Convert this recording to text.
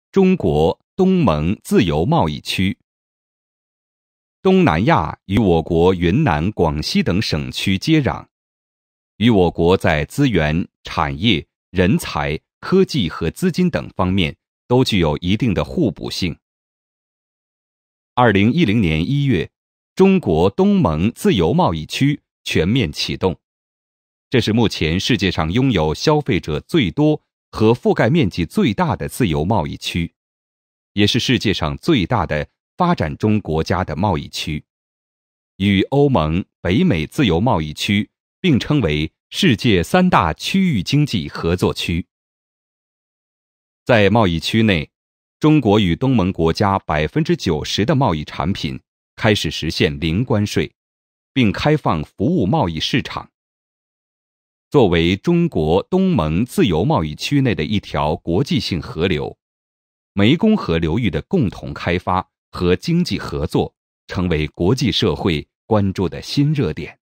中国东盟自由贸易区。东南亚与我国云南、广西等省区接壤，与我国在资源、产业、人才、科技和资金等方面都具有一定的互补性。2010年1月，中国东盟自由贸易区全面启动，这是目前世界上拥有消费者最多和覆盖面积最大的自由贸易区，也是世界上最大的发展中国家的贸易区，与欧盟、北美自由贸易区并称为世界3大区域经济合作区。在贸易区内，中国与东盟国家90%的贸易产品开始实现零关税，并开放服务贸易市场。作为中国东盟自由贸易区内的一条国际性河流，湄公河流域的共同开发和经济合作成为国际社会关注的新热点。